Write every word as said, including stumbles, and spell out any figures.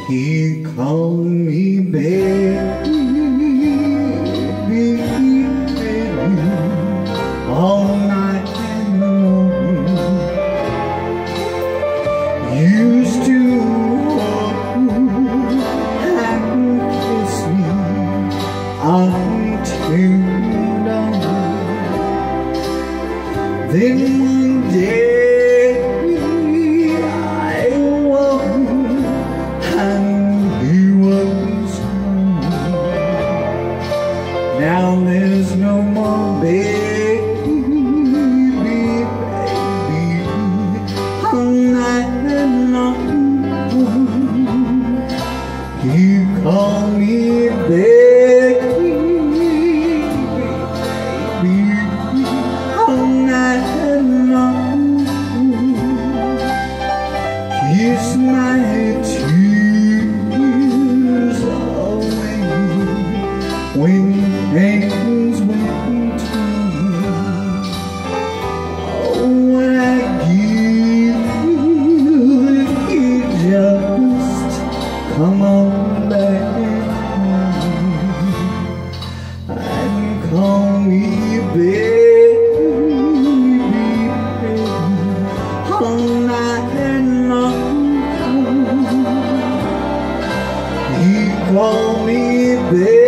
He called me baby, baby, all night long. Used to hold and kiss me until dawn. Then one day now there's no more baby, baby, all night long. You call me baby, baby, all night long. Kiss my tears away when things went wrong. Oh, I give you just come on back home and call me baby, baby, all night long. He called me baby.